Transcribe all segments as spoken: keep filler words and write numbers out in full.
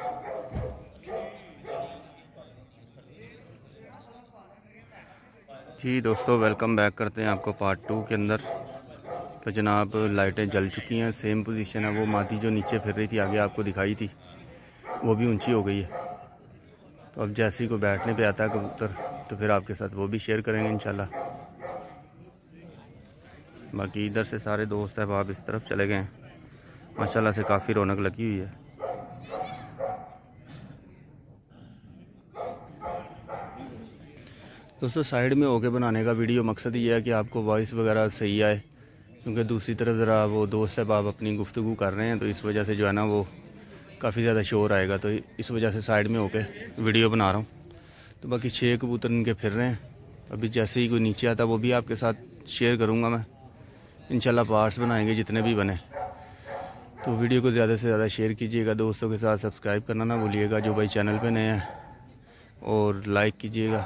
जी दोस्तों, welcome back करते हैं आपको पार्ट टू के अंदर। तो जनाब लाइटें जल चुकी हैं, सेम पोजीशन है। वो मादी जो नीचे फिर रही थी आगे आपको दिखाई थी, वो भी ऊंची हो गई है। तो अब जैसे ही कोई बैठने पे आता है कबूतर तो फिर आपके साथ वो भी शेयर करेंगे इंशाल्लाह। बाकी इधर से सारे दोस्त अहबाब इस तरफ चले गए हैं। माशाल्लाह से काफ़ी रौनक लगी हुई है। दोस्तों साइड में होके बनाने का वीडियो मकसद ये है कि आपको वॉइस वगैरह सही आए, क्योंकि दूसरी तरफ ज़रा वो दोस्त अहबाब अपनी गुफ्तगू कर रहे हैं, तो इस वजह से जो है ना वो काफ़ी ज़्यादा शोर आएगा। तो इस वजह से साइड में होके वीडियो बना रहा हूँ। तो बाकी छः कबूतर इनके फिर रहे हैं। अभी जैसे ही कोई नीचे आता वो भी आपके साथ शेयर करूँगा मैं इंशाल्लाह। पार्ट्स बनाएंगे जितने भी बने। तो वीडियो को ज़्यादा से ज़्यादा शेयर कीजिएगा, दोस्तों के साथ सब्सक्राइब करना ना भूलिएगा जो भाई चैनल पे नए हैं, और लाइक कीजिएगा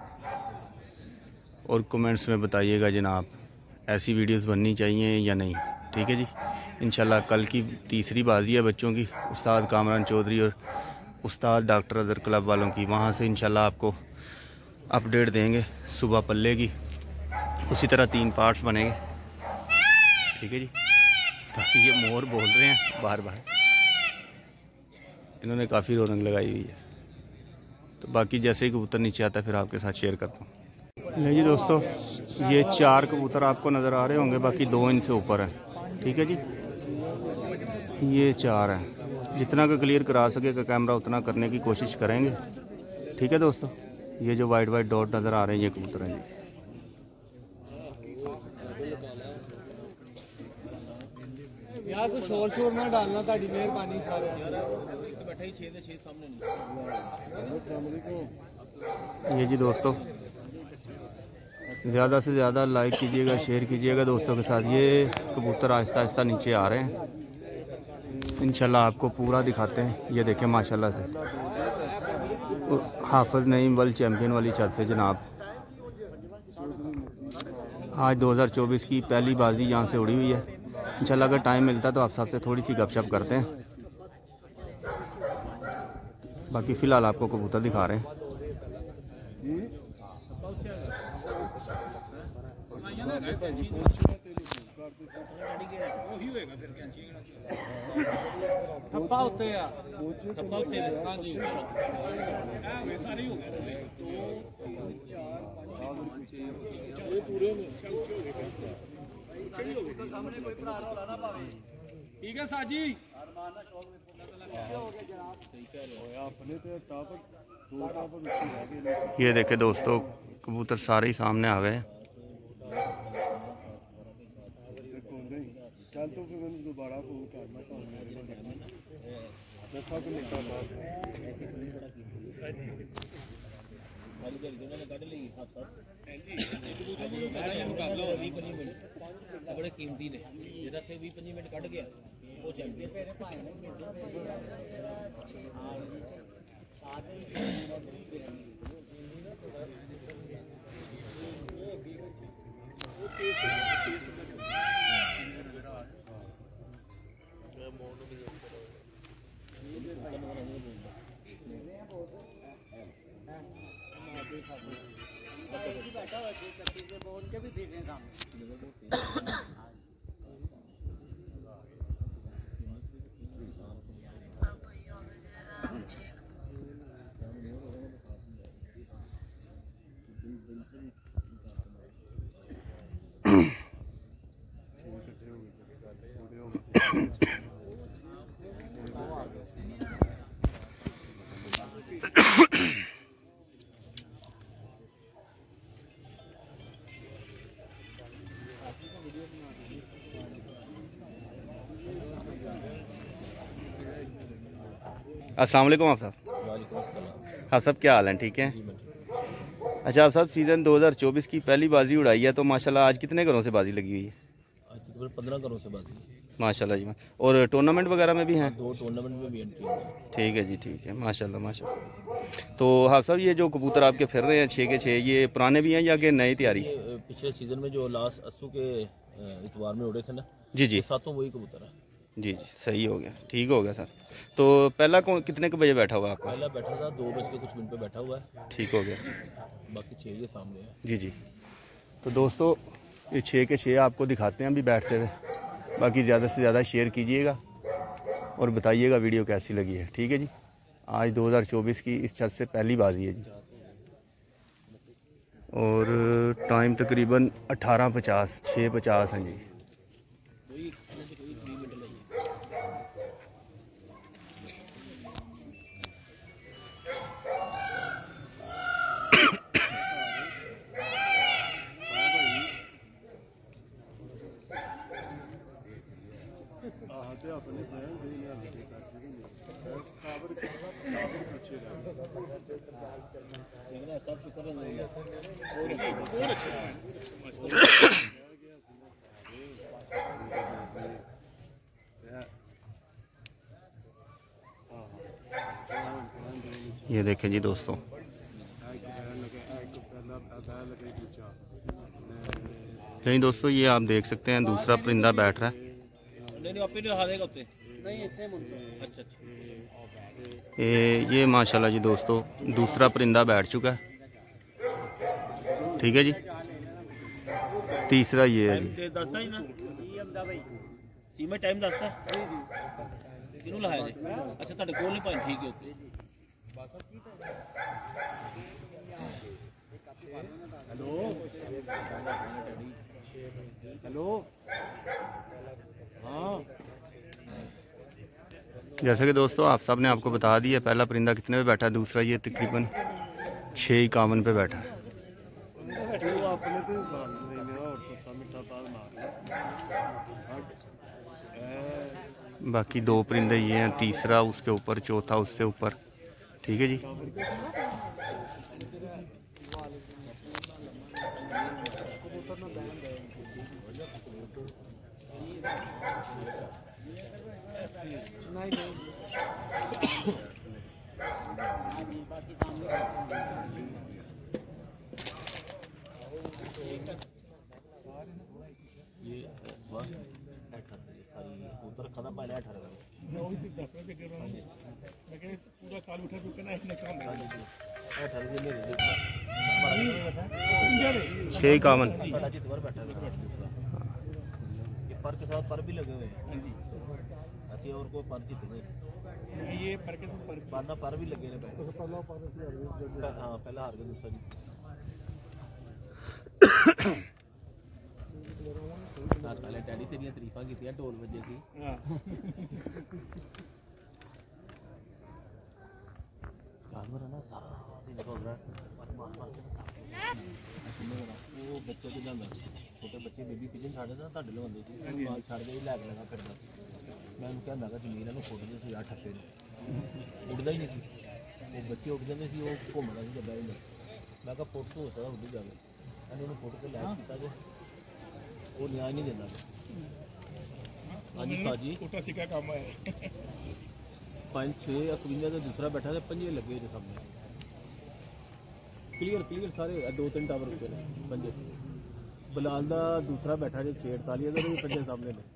और कमेंट्स में बताइएगा जनाब ऐसी वीडियोस बननी चाहिए या नहीं। ठीक है जी। इंशाल्लाह कल की तीसरी बाजी है बच्चों की, उस्ताद कामरान चौधरी और उस्ताद डॉक्टर अदर क्लब वालों की। वहाँ से इंशाल्लाह आपको अपडेट देंगे सुबह पल्ले की। उसी तरह तीन पार्ट्स बनेंगे। ठीक है जी। बाकी ये मोर बोल रहे हैं बार बार, इन्होंने काफ़ी रौनक लगाई हुई है। तो बाकी जैसे ही कबूतर नीचे आता है फिर आपके साथ शेयर करता हूँ। नहीं जी दोस्तों, ये चार कबूतर आपको नज़र आ रहे होंगे, बाकी दो इनसे ऊपर हैं। ठीक है जी। ये चार हैं। जितना का क्लियर करा सके का कैमरा उतना करने की कोशिश करेंगे। ठीक है दोस्तों। ये जो वाइट वाइट डॉट नज़र आ रहे हैं ये कबूतर हैं जी। यार तो शोर शोर ना डालना, ताड़ी मेहरबानी सारे। ये जी दोस्तों, ज़्यादा से ज़्यादा लाइक कीजिएगा, शेयर कीजिएगा दोस्तों के साथ। ये कबूतर आहिस्ता आहिस्ता नीचे आ रहे हैं। इंशाल्लाह आपको पूरा दिखाते हैं। ये देखें माशाल्लाह से हाफिज नईम वर्ल्ड चैम्पियन वाली छत से जनाब आज दो हज़ार चौबीस की पहली बाजी यहाँ से उड़ी हुई है। इंशाल्लाह अगर टाइम मिलता तो आप सबसे थोड़ी सी गपशप करते हैं। बाकी फ़िलहाल आपको कबूतर दिखा रहे हैं। थप्पा होते हैं, थप्पा होते हैं। हाँ जी, वैसा नहीं होगा। ये पूरे में तो सामने कोई भरा रोला ना पावे। ठीक है साजी। ये देखे दोस्तों कबूतर सारे ही सामने आ गए। चल तो फिर मैंने दोबारा फोन करना था। बड़े कीमती ने जेदा थे भी पंजी मिनट कट गया वो चैंपियन। अस्सलाम वालेकुम आप साहब। आप सब क्या हाल हैं? ठीक हैं। अच्छा आप साहब सीज़न दो हज़ार चौबीस की पहली बाजी उड़ाई है, तो माशाल्लाह आज कितने घरों से बाजी लगी हुई है? आज तकरीबन पंद्रह घरों से बाजी माशाल्लाह जी। और टूर्नामेंट वगैरह में भी हैं? दो टूर्नामेंट में भी एंट्री है। ठीक है जी, ठीक है माशाल्लाह माशाल्लाह। तो हाँ साहब ये जो कबूतर आपके फिर रहे हैं छः के छः, ये पुराने भी हैं या कि नई तैयारी? पिछले सीज़न में जो लास्ट अस्सू के इतवार में उड़े थे ना जी जी, सातों वही कबूतर है। जी जी सही हो गया, ठीक हो गया सर। तो पहला कौन कितने के बजे बैठा हुआ आपका? पहला बैठा था दो बज के कुछ मिनट पे बैठा हुआ है, ठीक हो गया। बाकी छः ये सामने है। जी जी। तो दोस्तों ये छः के छः आपको दिखाते हैं अभी बैठते हुए। बाकी ज़्यादा से ज़्यादा शेयर कीजिएगा और बताइएगा वीडियो कैसी लगी है। ठीक है जी। आज दो हज़ार चौबीस की इस छत से पहली बाजी है जी, और टाइम तकरीबन अठारह पचास छः पचास हैं जी। अपने बहन देने वाले के करते नहीं काबर काबर पीछे रह सब शुक्र है बहुत अच्छे बहुत अच्छे ये देखें जी दोस्तों, नहीं दोस्तों ये आप देख सकते हैं दूसरा परिंदा बैठ रहा है। ये ये माशाल्लाह जी दोस्तों दूसरा परिंदा बैठ चुका है। ठीक है जी। तीसरा ये है जी। सीमा टाइम दसदा किनु लाया जी? अच्छा ਤੁਹਾਡੇ ਕੋਲ ਨਹੀਂ ਭਾਈ ठीक है ओके। हेलो हेलो हाँ। जैसा कि दोस्तों आप सब ने आपको बता दिया पहला परिंदा कितने पे बैठा है, दूसरा ये तकरीबन छः इक्यावन पे बैठा है। बाकी दो परिंदे ये हैं, तीसरा उसके ऊपर, चौथा उससे ऊपर। ठीक है जी। उधर खाना पाया अठारह मैं वही तो दस के कह रहा हूं मैं कह पूरा साल उठा रुक ना इतना काम है अठारह दिन में छः इक्यावन बड़ा जितवर बैठा है ये पर के साथ पर भी लगे हुए हैं। हां जी ऐसे और कोई पर जीत गए ये पर के साथ पर पर ना पर भी लगे ने पहले पहला पर हां पहला हार गए दूसरा जी साथ पहले डैडी तेरी तारीफां कीतियां ढोल वजे सी हां जानवर है ना सारा दिन बोल रहा है मार मार मार वो बच्चे को ਜਾਂਦਾ छोटे बच्चे बेबी पिजन छाड़े ना ਤੁਹਾਡੇ ਲਵਾਉਂਦੇ ਸੀ ਮਾਲ ਛੱਡ ਕੇ ਲੈ ਕੇ ਲਗਾ ਫਿਰਦਾ ਸੀ ਮੈਂ ਉਹਨੂੰ ਕਹਿੰਦਾ ਕਿ ਜ਼ਮੀਨ ਨੂੰ ਫੋੜਦੇ ਸੀ ਆ ਠੱਪੇ ਨੂੰ ਉੱਡਦਾ ਹੀ ਨਹੀਂ ਸੀ ਉਹ ਬੱਚੇ ਉੱਡ ਜਾਂਦੇ ਸੀ ਉਹ ਘੁੰਮਦਾ ਸੀ ਜੱਦਾ ਹੁੰਦਾ ਮੈਂ ਕਿਹਾ ਫੋਟ ਤੋਂ ਹੋਦਾ ਉੱਡ ਜਾਵੇ ਇਹਨੇ ਉਹਨੂੰ ਫੋਟ ਕੇ ਲੈ ਕੀਤਾ ਜੇ वो न्याय नहीं देना। हाँ जी साजी छोटा सी क्या काम है पाँच छः अकविंदा का दूसरा बैठा था पंजे लगे थे सामने क्लियर क्लियर सारे दो तीन टावर ऊपर पंजे बलाल का दूसरा बैठा जो छे अड़तालीस का भी पंजे सामने ने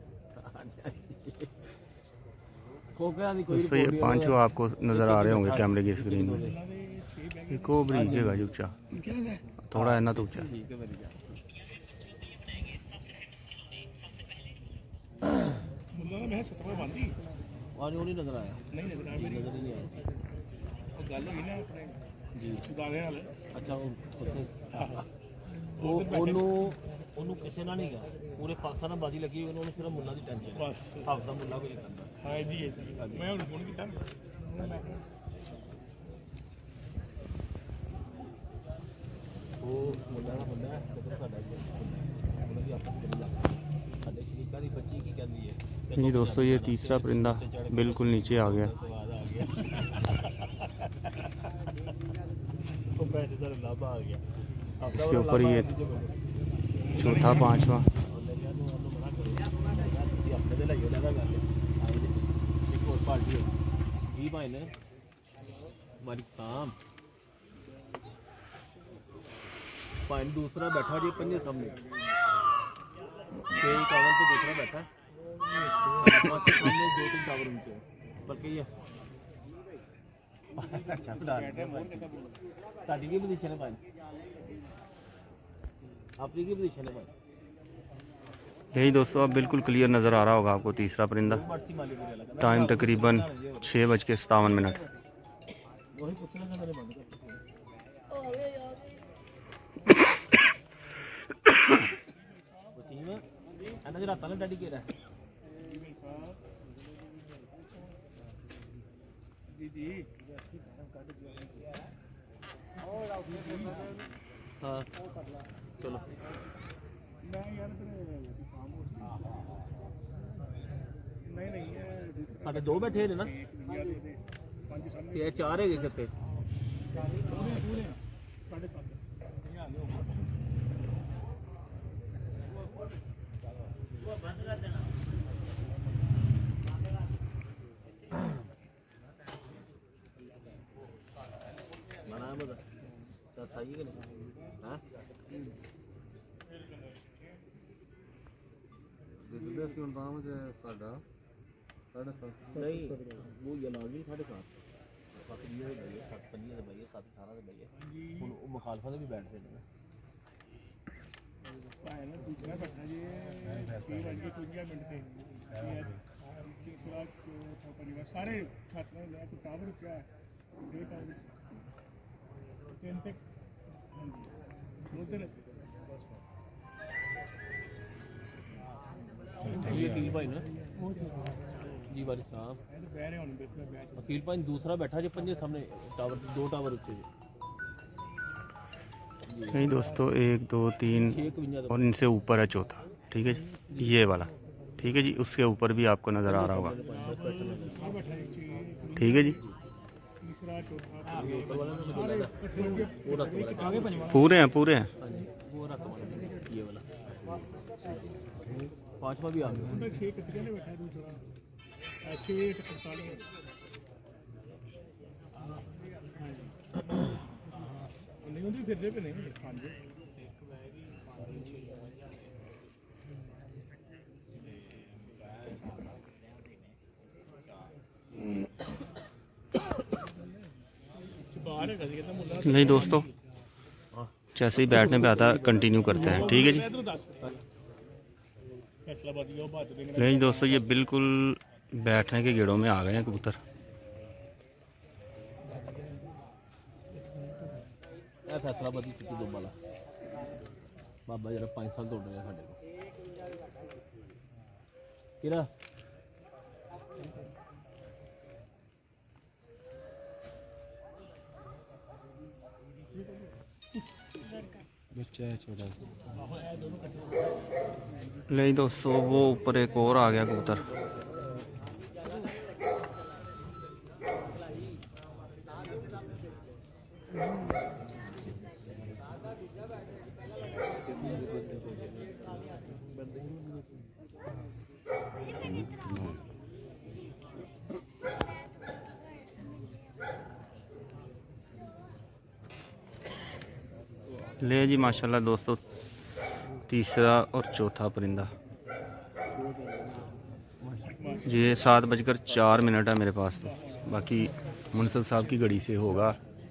दोस्तों ये पांचों आपको नजर आ रहे होंगे कैमरे की स्क्रीन में। एक वो ब्रिज है ऊंचा थोड़ा है ना तो ऊंचा मैं सत्रह बांधी और वो नहीं नजर आया नहीं नजर आया नजर नहीं आया और गल हुई ना अपने जी सुदारे वाल अच्छा वो ओनू ओनू किसी ना नहीं गया पूरे पाकिस्तान बाजी लगी उन्होंने सिर्फ मुल्ला की टेंशन बस हाफजा मुल्ला को ही करना हां जी मैं उन फोन कीता वो मुल्ला का बंदा है तो साडा मुल्ला की आपस में लग साडे शरीका दी बच्ची की कहंदी है जी दोस्तों ये तीसरा परिंदा बिल्कुल नीचे आ गया। इसके ऊपर ये चौथा पांचवा दूसरा बैठा जी पंजे सामने छह इक्यावन पे दूसरा बैठा सामने दो तीन टावर ऊंचे हैं, बल्कि ये अच्छा ਤੁਹਾਡੀ ਕੀ ਪੋਜੀਸ਼ਨ ਹੈ ਭਾਈ? ਆਪਣੀ ਕੀ ਪੋਜੀਸ਼ਨ ਹੈ ਭਾਈ? यही दोस्तों अब बिल्कुल क्लियर नज़र आ रहा होगा आपको तीसरा परिंदा। टाइम तकरीबन छः बज के सतावन मिनट। हाँ चलो साढ़े दो बैठे ने ना ते चार है छत्ते सही है हाँ नहीं वो ये लाग नहीं साढ़े सात सत्त बीह दे बइए सत्त पंजी दे बइए सत्त अठारह दे बइए हुण वो मुखालफा दे भी बैठदे ने ना भाई ना दूसरा बैठा जी छह बज के पचवंजा मिनट पे तीसरा चौथा परिवार सारे छात्रों ने तो टावर क्या है दे टावर तीन तक उधर ये की भाई ना जी वारिस साहब वकील भाई दूसरा बैठा जी पंजे सामने टावर दो टावर ऊंचे नहीं दोस्तों एक दो तीन और इनसे ऊपर है चौथा। ठीक है जी ये वाला। ठीक है जी उसके ऊपर भी आपको नज़र आ रहा होगा। ठीक है जी पूरे हैं पूरे हैं। पांचवा भी आ गया नहीं दोस्तों जैसे ही बैठने पे आता कंटिन्यू करते हैं। ठीक है जी नहीं दोस्तों ये बिल्कुल बैठने के गेड़ों में आ गए हैं कबूतर। फैसलाबादी चिट्टी दुब वाला बाबा जरा पाँच साल दौड़ रहा साढ़े को किरा नहीं दोस्तों वो ऊपर एक और आ गया कबूतर। ले जी माशाल्लाह दोस्तों तीसरा और चौथा परिंदा। ये सात बजकर चार मिनट है मेरे पास, तो बाकी मुनसब साहब की घड़ी से होगा।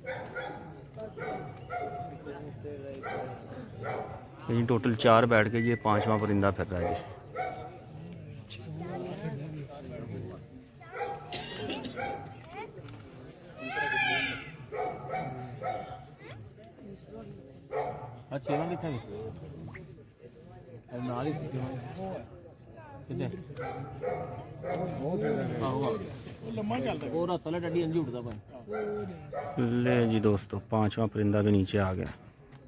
ये टोटल चार बैठ के ये पांचवा परिंदा फिर रहा है जी। अच्छा ये कितना है अरे नाल ही कितने बहुत है हां वो लम्मा चलता है और तले डडी अंजी उड़दा भाई। ले जी दोस्तों पांचवा परिंदा भी नीचे आ गया।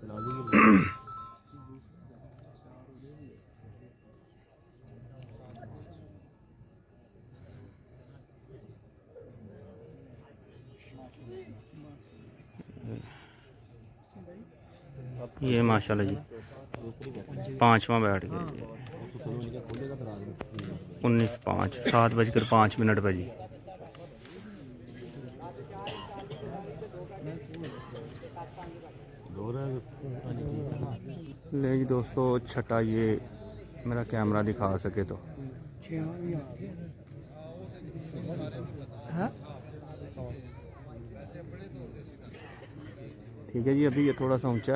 ये माशाल्लाह जी पांचवा बैठ गया जी। उन्नीस पाँच सात बजकर पाँच मिनट पे जी। ले जी दोस्तों छठा ये मेरा कैमरा दिखा सके तो ठीक है जी, अभी ये थोड़ा सा ऊंचा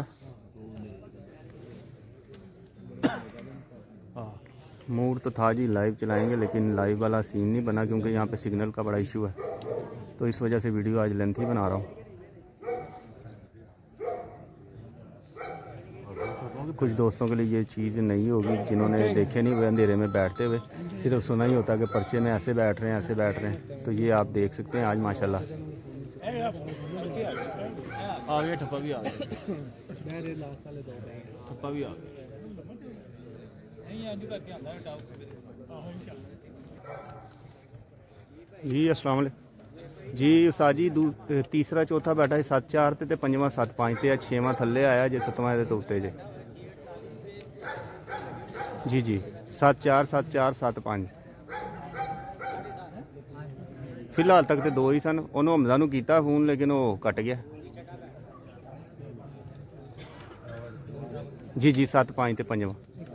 मूड तो था जी लाइव चलाएंगे, लेकिन लाइव वाला सीन नहीं बना क्योंकि यहाँ पे सिग्नल का बड़ा इशू है, तो इस वजह से वीडियो आज लेंथी बना रहा हूँ। कुछ दोस्तों के लिए ये चीज़ नहीं होगी, जिन्होंने देखे नहीं हुए अंधेरे में बैठते हुए, सिर्फ सुना ही होता कि पर्चे में ऐसे बैठ रहे हैं ऐसे बैठ रहे हैं। तो ये आप देख सकते हैं आज माशाल्लाह आ गया, ठप्पा भी आ गया, ठप्पा भी आ गया। जी अस्सलाम वालेकुम जी उस्ताद जी, तीसरा चौथा बैठा है सत्त चार ते पंजवां सत्त पाँच ते छेवां थल्ले आया जे सतवां दे उत्ते जे जी जी सत्त चार सत्त चार सत्त पाँच। फिलहाल तक तो दो ही सन, उन्होंने हमदा नूं कीता फोन लेकिन वो कट गया। जी जी सत्त पाँच ते पंजवां।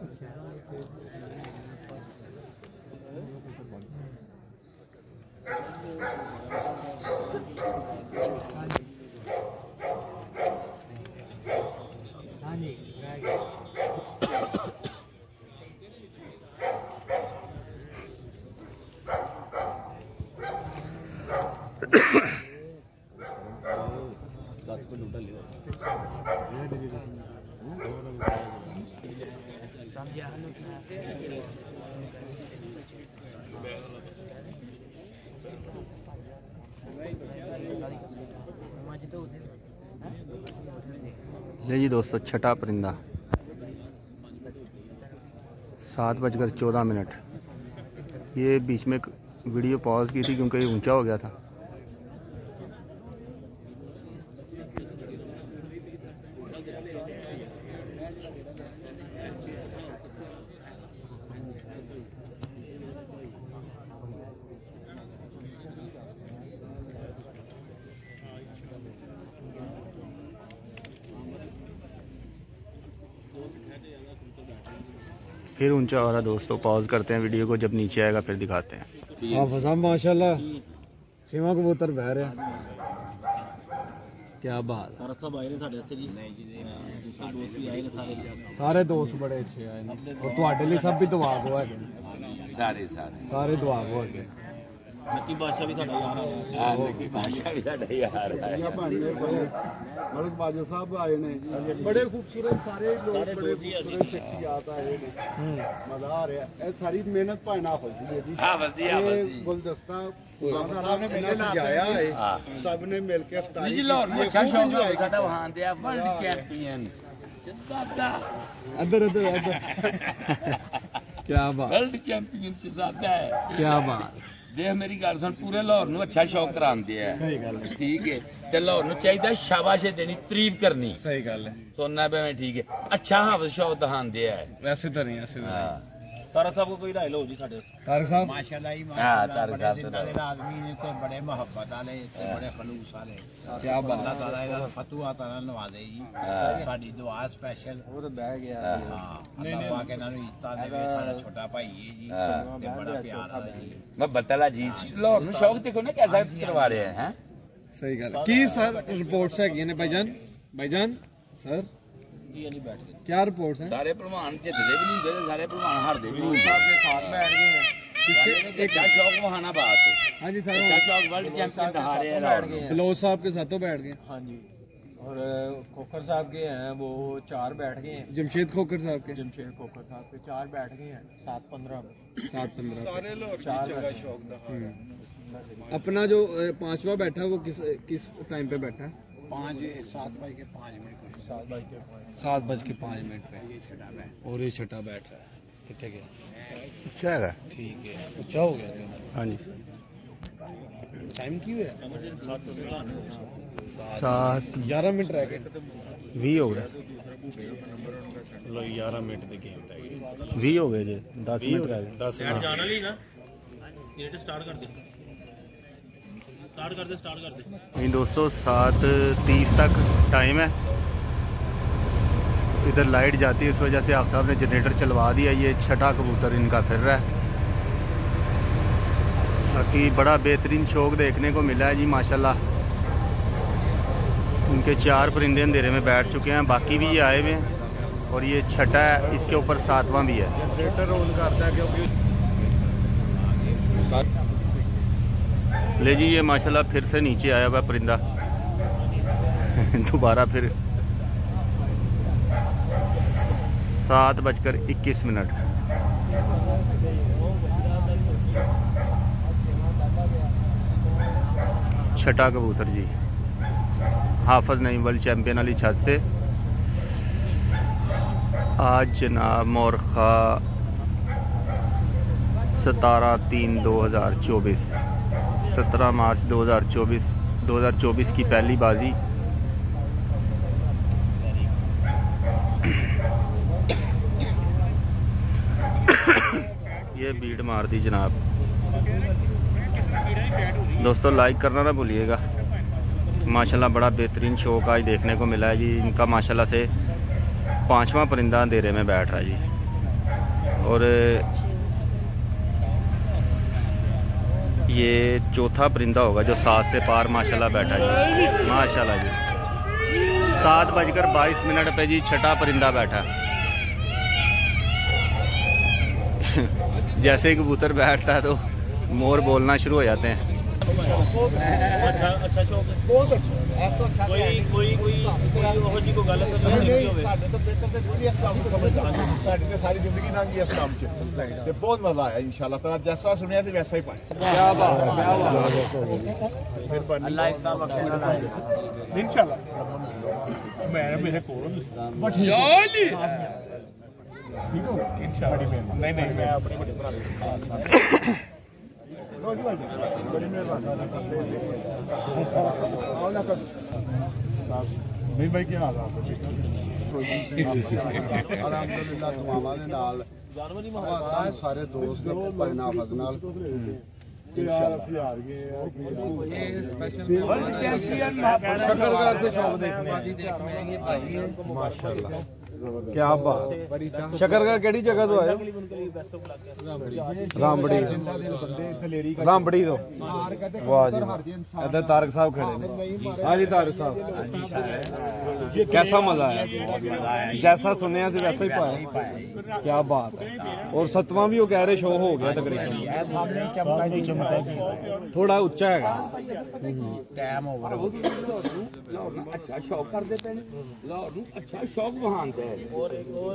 ले जी दोस्तों, छठा परिंदा सात बजकर चौदह मिनट। ये बीच में वीडियो पॉज की थी क्योंकि ये ऊंचा हो गया था। फिर ऊंचा हो रहा दोस्तों, पॉज करते हैं वीडियो को, जब नीचे आएगा फिर दिखाते हैं। हाफिज़ साहब माशाल्लाह छेवां कबूतर बह रहा, क्या बात। सारा सब आए ने साडे वास्ते जी, दूसरे दोस्त भी आए ने सारे, सारे दोस्त बड़े अच्छे आए ने, और तुहाडे लिए सब भी दुआ गो है, सारे सारे सारे दुआ गो है। नक्की बादशाह भी साडा यार है, हां नक्की बादशाह भी साडा यार है। या भाई मलिक बाजा साहब आए ने, बड़े खूबसूरत सारे लोग, बड़े खूबसूरत शख्सियत आए ने, मजा आ रहा है। सारी मेहनत भाई नाफिज़ दी है जी। हां वधिया वधिया गुलदस्ता साहब ने मेले सजाया है, सब ने मिलके इफ्तारी जी। लाहौर में अच्छा शौक है साडा, वहां दे वर्ल्ड चैंपियन अदर अदर अदर क्या बात, वर्ल्ड चैंपियन शहजादा है, क्या बात। देख मेरी गल सुन, पूरे लाहौर नूं अच्छा शौक करांदे है, सही गल है, ठीक है। ते लाहौर नूं चाहिदा शाबाश देनी, तारीफ करनी, सही गल है, सुनना पे मैं ठीक है, अच्छा हाफिज़ शौक दिखांदे है। वैसे तो नहीं, ऐसे तो नहीं। तारक साहब को कोई राय लो जी साडे वास्ते। तारक साहब माशाल्लाह ही हां माशाल्लाह, तारक बड़े साहब जिंदा दिल आदमी ने, तो बड़े मोहब्बत वाले, ते बड़े खलूस वाले, क्या बात। अल्लाह ताला इहदा फतवा ताला नवाजे जी। साडी दुआ स्पेशल, वो तो बह गया। हां अल्लाह पाक इन्हां नूं इज्जत देवे, साडा छोटा भाई है जी, ते बड़ा प्यार वाला जी। मैं बतला जी, लाहौर नूं शौक देखो ना कैसा करवा रहे हैं, हैं? सही गल है। की सर रिपोर्ट्स है ने भाईजान, भाईजान सर जी नहीं बैठ गए, क्या रिपोर्ट्स हैं? सारे भलवान जितदे भी नहीं हुंदे, सारे भलवान हारदे भी नहीं हुंदे। साहब के साथ बैठ गए हैं। किसके एक शौक वहाना बात है। हाँ जी सर, अच्छा शौक वर्ल्ड चैंपियन दिखा रहे हैं लाहौर में। बलोच साहब के साथों बैठ गए। हाँ जी, और खोखर साहब के हैं वो चार बैठ गए हैं, जमशेद खोखर साहब के, जमशेद खोखर साहब के चार बैठ गए हैं, सात पंद्रह में सात पंद्रह सारे लोग चार जगह शौक दा। अपना जो अ, पांचवा बैठा है वो किस किस टाइम पे बैठा है? पाँच सात बज के पाँच मिनट, सात बाई के पाँच। सात बज के पाँच मिनट पे, ये छठा बैठ। और ये छठा बैठ रहा है। कितने गया? अच्छा है, ठीक है, अच्छा हो गया। हाँ जी टाइम क्यों है? सात ग्यारह मिनट रह गए। भी हो गए, लो ग्यारह मिनट के गेम रह गए, भी हो गए जी, दस मिनट रह गए। दस बैठ जाना नहीं ना, मिनट स्टार्ट कर दे, स्टार्ट कर दे, स्टार्ट कर दे। नहीं दोस्तों, सात तीस तक टाइम है। इधर लाइट जाती है, इस वजह से आप साहब ने जनरेटर चलवा दिया। ये छठा कबूतर इनका फिर रहा है। बाकी बड़ा बेहतरीन शौक देखने को मिला है जी माशाल्लाह। उनके चार परिंदे अंधेरे में बैठ चुके हैं, बाकी भी ये आए हुए हैं और ये छठा है, इसके ऊपर सातवां भी है। ले जी ये माशाल्लाह फिर से नीचे आया हुआ परिंदा दोबारा फिर सात बजकर इक्कीस मिनट। छठा कबूतर जी, हाफिज नईम वर्ल्ड चैम्पियन वाली छत से। आज जनाब मोरखा सतारह तीन दो हज़ार चौबीस, सत्रह मार्च दो हज़ार चौबीस दो हज़ार चौबीस की पहली बाजी। ये बीट मार दी जनाब। दोस्तों लाइक करना ना भूलिएगा। माशाल्लाह बड़ा बेहतरीन शौक आज देखने को मिला है जी। इनका माशाल्लाह से पांचवा परिंदा अंधेरे में बैठ रहा है जी, और ये चौथा परिंदा होगा जो सात से पार माशाल्लाह बैठा जी। माशाल्लाह जी सात बजकर बाईस मिनट पे जी छठा परिंदा बैठा। जैसे ही कबूतर बैठता है तो मोर बोलना शुरू हो जाते हैं। अच्छा अच्छा शौक है, बहुत अच्छा। ऐसा अच्छा कोई कोई कोई ਉਹ ਜੀ ਕੋਈ ਗੱਲ ਤਾਂ ਨਹੀਂ ਹੋਵੇ। ਸਾਡੇ ਤੋਂ ਬਿਹਤਰ ਤੇ ਕੋਈ ਇਸ ਕੰਮ ਨੂੰ ਸਮਝਦਾ। ਸਾਡੀ ਤੇ ਸਾਰੀ ਜ਼ਿੰਦਗੀ ਲੰਘੀ ਇਸ ਕੰਮ 'ਚ ਤੇ ਬਹੁਤ ਮਜ਼ਾ ਆਇਆ ਇਨਸ਼ਾਅੱਲਾ ਤਾਲਾ। ਜੈਸਾ ਸੁਣਿਆ ਤੇ ਵੈਸਾ ਹੀ ਪਾਇਆ। ਕੀ ਬਾਤ ਹੈ, ਕੀ ਬਾਤ ਹੈ। ਅੱਲਾਹ ਇਸਤਾ ਬਖਸ਼ੇ ਨਾ ਇਨਸ਼ਾਅੱਲਾ। ਮੈਂ ਮੇਰੇ ਕੋਲ ਯਾਲੀ ਠੀਕ ਹੋ ਇਨਸ਼ਾਅੱਲਾ। ਨਹੀਂ ਨਹੀਂ ਮੈਂ ਆਪਣੀ ਵੱਡੇ ਭਰਾ ਦੇ बड़ी मेहरबानी। नहीं भाई क्या हाल है? अल्हम्दुलिल्लाह दुआवां दे नाल हवादार सारे दोस्त भाई नाफज नाल इंशाअल्लाह ਅਸੀਂ ਆ ਗਏ। ਇਹ ਸਪੈਸ਼ਲ शकरगढ़ से शौक देखने बाजी देखने आएंगे भाई माशाल्लाह। क्या बात। शकरगढ़ केड़ी जगह तो आए? रामबड़ी रामबड़ी तो वाह जी। इधर तारक साहब खड़े हैं। हाँ जी तारक साहब कैसा मजा आया? जैसा सुने वैसा ही पाया। क्या बात है। और सतवां भी वो कह रहे शो हो गया तकरीबन। थोड़ा उच्चा है टाइम ओवर अच्छा शौक करते पे लाहौर नूं अच्छा शौक वहांदे और और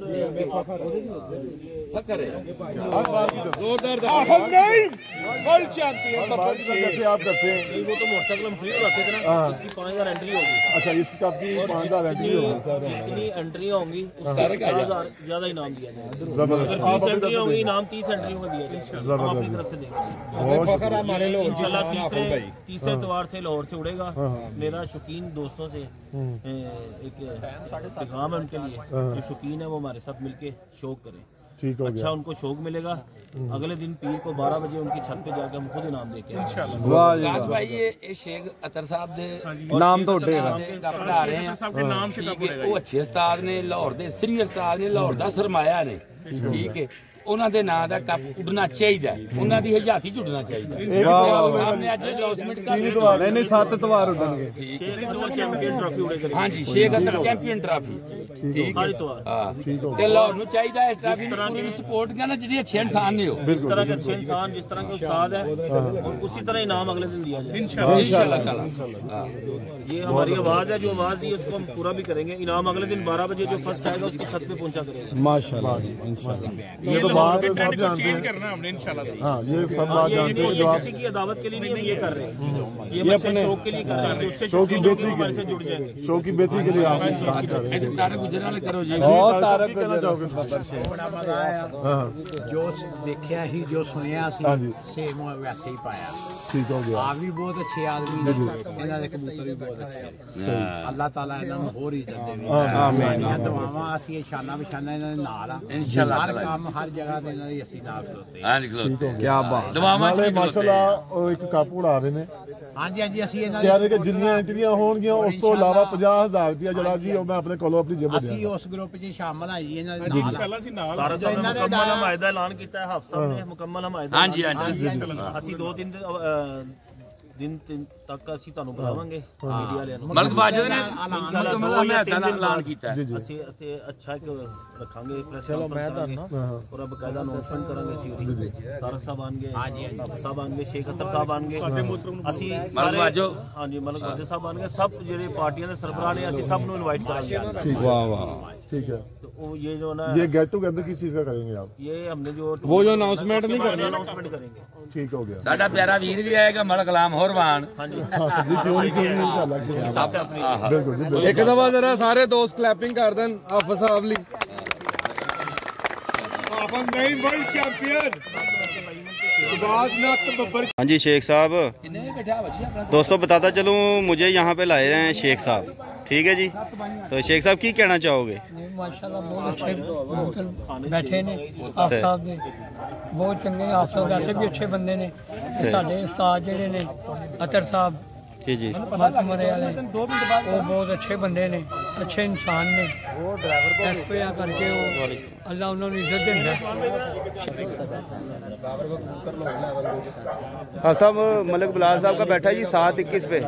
फकर है जोरदार वर्ल्ड चैंपियन जैसे आप करते हैं वो तो मोटरसाइकिल हम फ्री रखते थे ना, इसकी पाँच हजार एंट्री होगी। अच्छा इसकी कब की पाँच हजार एंट्री होगी? जितनी एंट्री होंगी उसका चार हजार ज्यादा इनाम दिया जाएगा। जबरदस्त। तीस एंट्री होंगी इनाम तीस एंट्रियों का दिया जाएगा, हम अपनी तरफ से देंगे। हमारे लोग इंशाल्लाह तीसरे तीसरे एतवार से लाहौर से उड़ेगा। मेरा शौकीन दोस्तों से एक पैगाम है उनके लिए, जो शौकीन है वो हमारे साथ मिलके शौक करें। ठीक हो अच्छा उनको शौक मिलेगा। अगले दिन पीर को बारह बजे उनकी छत पे जाके हम खुद इनाम देके काश भाई ये ये शेख अतर साहब दे नाम तो उड्डे पढ़ा रहे हैं ठीक है। वो अच्छे उस्ताद ने लाहौर दे सीनियर उस्ताद ने लाहौर दा सरमाया ने ठीक है। ਉਹਨਾਂ ਦੇ ਨਾਂ ਦਾ ਕੱਪ ਉੱਡਣਾ ਚਾਹੀਦਾ, ਉਹਨਾਂ ਦੀ ਹਜ਼ਾਤੀ ਚ ਉੱਡਣਾ ਚਾਹੀਦਾ। ਸਾਹਮਣੇ ਅੱਜ ਅਨਾਉਂਸਮੈਂਟ ਕਰ ਨਹੀਂ ਨਹੀਂ ਸੱਤ ਤਵਾਰ ਉੱਡਣਗੇ। चैंपियन ट्रॉफी उड़ेगा। ਹਾਂਜੀ ਸ਼ੇਖ ਅਤਰ ਚੈਂਪੀਅਨ ਟਰਾਫੀ ਠੀਕ ਹੈ। ਹਾਂ ਤੇ ਲਾਹੌਰ ਨੂੰ ਚਾਹੀਦਾ ਇਸ ਟਰਾਫੀ ਨੂੰ ਪੂਰੀ ਸਪੋਰਟ ਕਰਨਾ ਜਿਹੜੇ ਅੱਛੇ ਇਨਸਾਨ ਨੇ हो। जिस तरह के अच्छे इंसान जिस तरह के उस्ताद है और उसी तरह इनाम अगले दिन दिया जाए इंशाल्लाह ताला। ये हमारी आवाज है, जो आवाज दी उसको हम पूरा भी करेंगे। इनाम अगले दिन बारह बजे जो फर्स्ट आएगा उसको छत पे पहुंचा करेगा माशाल्लाह इंशाल्लाह। ये तो बात सब जानते हैं। हाँ ये सब बात जानते हैं। जो किसी की अदावत के लिए नहीं हम ये कर रहे हैं, ये अपने शौक के लिए कर रहे हैं। उससे शौक की बेहतरी के हमारे से जुड़ जाएंगे। लिए शौक की बेहतरी के लिए आप काम कर रहे हैं। ਤਾਰਕ ਗੁਜਰ ਨਾਲ ਕਰੋ ਜੀ। ਬਹੁਤ ਤਾਰਕ कहना चाहोगे? बड़ा मजा आया। हाँ जो देखा ही जो सुनिया हाँ जी। सेम वैसे ही पाया। ठीक हो गया। आप भी बहुत अच्छे आदमी ने, इन्हों के कबूतर भी बहुत अच्छे। अल्लाह ताला इन्हों होर इज्जत देवे। आमीन। दुआवां असीं शाना बशाना इन्हों दे नाल आ। इंशाअल्लाह हर काम हर जगह ते इन्हों दी असीं नाल खलोते। ਹਾਂ ਨਿਕਲੋ क्या बात। ਦੁਆਵਾਂ ਚ नाले निकलो। माशाल्लाह वो एक कप उड़ा रहे ने ਹਾਂਜੀ ਹਾਂਜੀ ਅਸੀਂ ਇਹਨਾਂ ਕਹਿੰਦੇ ਕਿ ਜਿੰਨੀਆਂ ਐਂਟਰੀਆਂ ਹੋਣਗੀਆਂ ਉਸ ਤੋਂ ਇਲਾਵਾ ਪੰਜਾਹ ਹਜ਼ਾਰ ਰੁਪਇਆ ਜਿਹੜਾ ਜੀ ਉਹ ਮੈਂ ਆਪਣੇ ਕੋਲੋਂ ਆਪਣੀ ਜੇਬ ਅਸੀਂ ਦਿਆਂਗਾ। ਉਸ ਗਰੁੱਪ 'ਚ ਸ਼ਾਮਲ ਆ ਜੀ ਇਹਨਾਂ ਦੇ ਨਾਲ ਪਹਿਲਾਂ ਸੀ ਨਾਲ ਤਾਰਕ ਸਾਹਿਬ ਨੇ ਮੁਕੰਮਲ ਹਮਾਇਤ ਦਾ ਐਲਾਨ ਕੀਤਾ ਹੈ, ਹਾਫ ਸਾਹਿਬ ਨੇ ਮੁਕੰਮਲ ਹਮਾਇਤ ਦਾ ਹਾਂਜੀ ਹਾਂਜੀ ਅਸੀਂ ਦੋ ਤਿੰਨ ਦਿਨ ਤਿੰਨ ਤੱਕ ਅਸੀਂ ਤੁਹਾਨੂੰ ਬੁਲਾਵਾਂਗੇ ਮੀਡੀਆ ਵਾਲਿਆਂ ਨੂੰ। ਮਲਕ ਬਾਜਦ ਨੇ ਇਨਸ਼ਾਅੱਲਾ ਮੁਕੰਮਲ ਦੋ ਜਾਂ ਹਮਾਇਤ ਦਾ ਤਿੰਨ ਦਿਨ ਐਲਾਨ ਬਾਅਦ ਕੀਤਾ ਹੈ। ਅਸੀਂ ਇੱਥੇ ਅੱਛਾ ਇੱਕ ਰੱਖਾਂਗੇ ਪ੍ਰੈਸ ਕਾਨਫਰੰਸ ਕਰਾਂਗੇ, ਪੂਰਾ ਬਕਾਇਦਾ ਅਨਾਉਂਸਮੈਂਟ ਕਰਾਂਗੇ ਅਸੀਂ। ਤਾਰਕ ਸਾਹਿਬ ਆਣਗੇ, ਹਾਫਿਜ਼ ਸਾਹਿਬ ਆਣਗੇ, ਸ਼ੇਖ ਅਤਰ ਸਾਹਿਬ ਆਣਗੇ, ਅਸੀਂ ਸਾਰੇ ਹਾਂਜੀ ਮਲਕ ਬਾਜਦ ਸਾਹਿਬ ਆਣਗੇ, ਸਭ ਜਿਹੜੇ ਪਾਰਟੀਆਂ ਦੇ ਸਰਬਰਾਹ ਨੇ ਅਸੀਂ ਸਭ ਨੂੰ ਇਨਵਾਈਟ ਕਰਾਂਗੇ। वाह वाह ठीक है। तो वो ये जो ना ये गेट टुगेदर किस चीज का करेंगे आप? ये हमने जो वो जो announcement नहीं करनी, अनाउंसमेंट करेंगे। ठीक हो गया। ਸਾਡਾ ਪਿਆਰਾ ਵੀਰ ਵੀ ਆਏਗਾ ਮਲਕ ਗੁਲਾਮ ਹੋਰਵਾਨ। हाँ जी हाँ जी, क्यों नहीं क्यों नहीं इंशाल्लाह। सब अपनी बिल्कुल जी बिल्कुल। एक दफा जरा सारे दोस्त क्लैपिंग कर दें हाफिज साहब ली। अपन नहीं वर्ल्ड चैंपियन हाँ जी शेख साहब, दोस्तों बताता चलूँ मुझे यहाँ पे लाए हैं शेख साहब, ठीक है जी। तो शेख साहब की कहना चाहोगे? माशाल्लाह बहुत अच्छे बैठे ने आप साहब ने, बहुत चंगे आप साहब वैसे भी अच्छे बंदे ने। साडे उस्ताद जेडे ने अतर साहब जी जी मरे वाले वो बहुत अच्छे बंदे ने, अच्छे इंसान ने। इस वजह करके वो अल्लाह उन्होंने इज्जत देंदा। हाँ साहब, मलिक बिलाल साहब का बैठा है जी सात इक्कीस पे।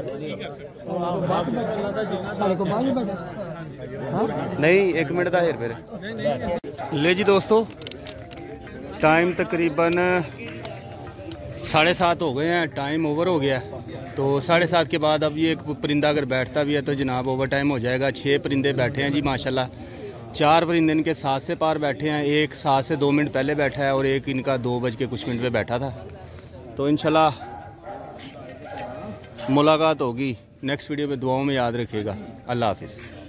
नहीं एक मिनट का हेर फेर ले जी दोस्तों, टाइम तकरीबन साढ़े सात हो गए हैं, टाइम ओवर हो गया। तो साढ़े सात के बाद अब ये एक परिंदा अगर बैठता भी है तो जनाब ओवर टाइम हो जाएगा। छः परिंदे बैठे हैं जी माशाल्लाह, चार परिंदे इनके सात से पार बैठे हैं, एक सात से दो मिनट पहले बैठा है और एक इनका दो बज के कुछ मिनट पे बैठा था। तो इंशाल्लाह मुलाकात होगी नेक्स्ट वीडियो में, दुआओं में याद रखिएगा। अल्लाह हाफिज़।